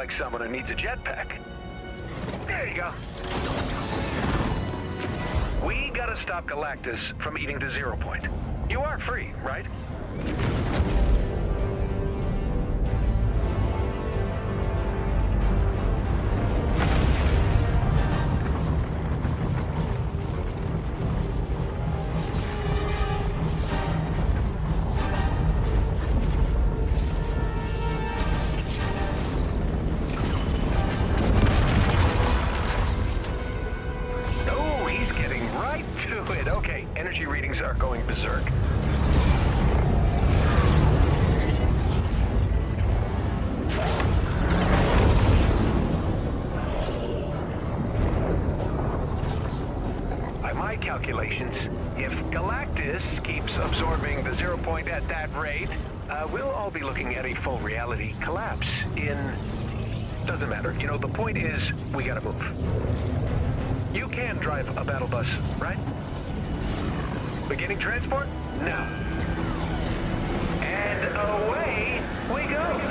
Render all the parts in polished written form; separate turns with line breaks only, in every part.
like someone who needs a jetpack. There you go. We gotta stop Galactus from eating the Zero Point. You are free, right? Okay, energy readings are going berserk. By my calculations, if Galactus keeps absorbing the Zero Point at that rate, we'll all be looking at a full reality collapse in... Doesn't matter. You know, the point is, we gotta move. You can drive a battle bus, right? Beginning transport? Now. And away we go!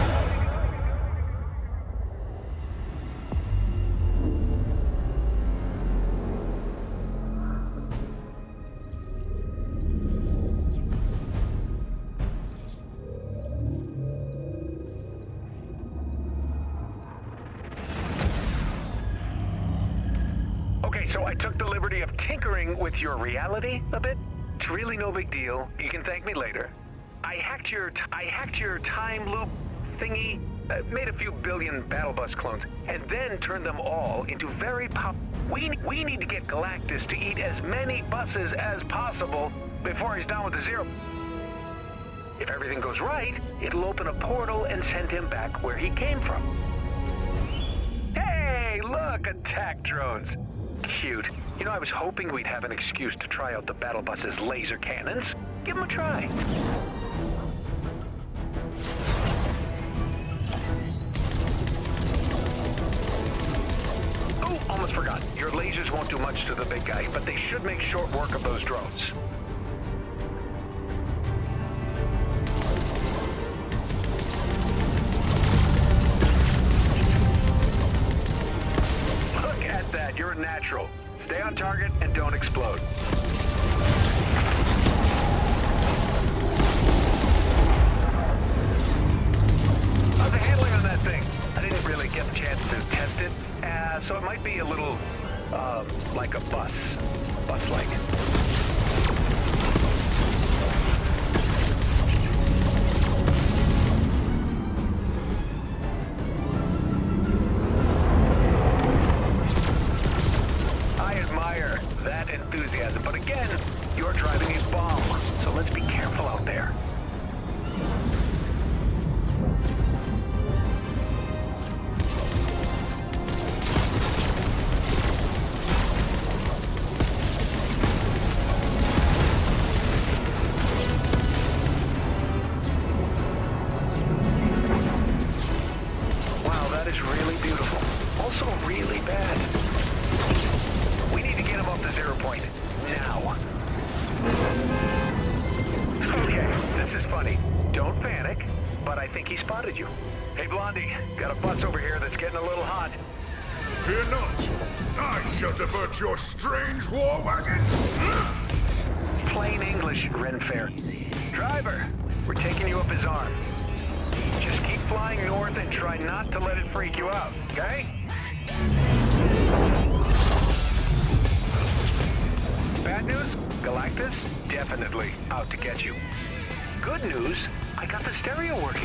Okay, so I took the liberty of tinkering with your reality a bit. It's really no big deal. You can thank me later. I hacked your time loop thingy, made a few billion battle bus clones, and then turned them all into very We need to get Galactus to eat as many buses as possible before he's done with the Zero. If everything goes right, it'll open a portal and send him back where he came from. Hey, look, attack drones. Cute. You know, I was hoping we'd have an excuse to try out the battle bus's laser cannons. Give them a try. Oh, almost forgot. Your lasers won't do much to the big guy, but they should make short work of those drones. Look at that. You're a natural. Stay on target and don't explode. How's the handling on that thing? I didn't really get the chance to test it, so it might be a little, like a bus-like. That enthusiasm, but again, you're driving a bomb, so let's be careful out there. Wow, that is really beautiful. Also really bad. We need to get him off the Zero Point. Now. Okay, this is funny. Don't panic, but I think he spotted you. Hey, Blondie, got a bus over here that's getting a little hot.
Fear not. I shall divert your strange war wagon.
Plain English, Renfair. Driver, we're taking you up his arm. Just keep flying north and try not to let it freak you out, okay? Bad news? Galactus? Definitely out to get you. Good news? I got the stereo working.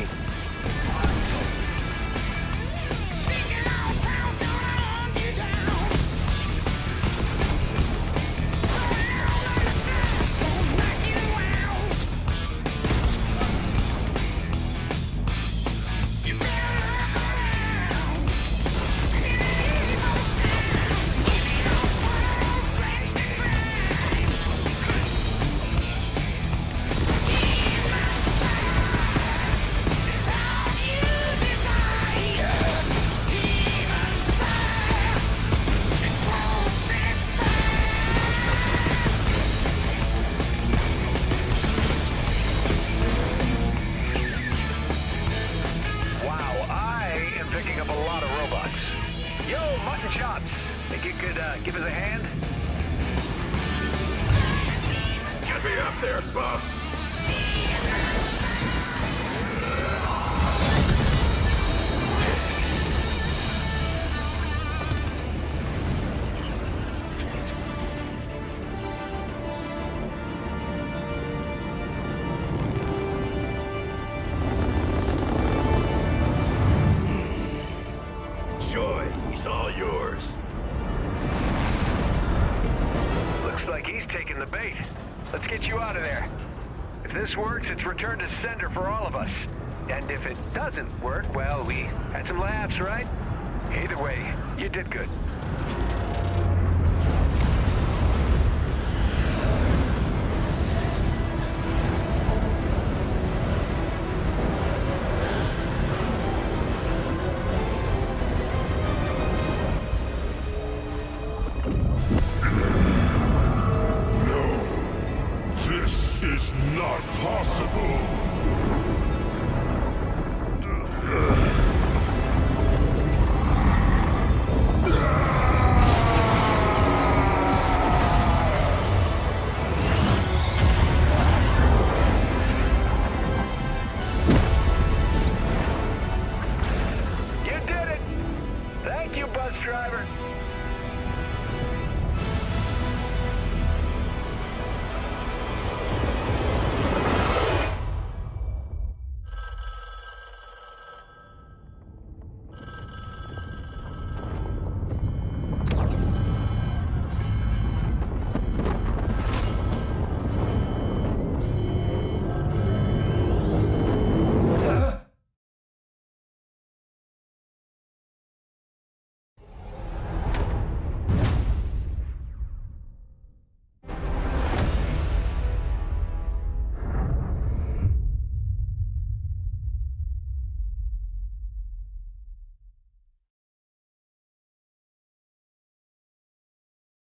Yo, mutton chops. Think you could give us a hand?
Get me up there, Buff! Joy, he's all yours.
Looks like he's taking the bait. Let's get you out of there. If this works, it's return to sender for all of us. And if it doesn't work, well, we had some laughs, right? Either way, you did good.
This is not possible!
You did it! Thank you, bus driver.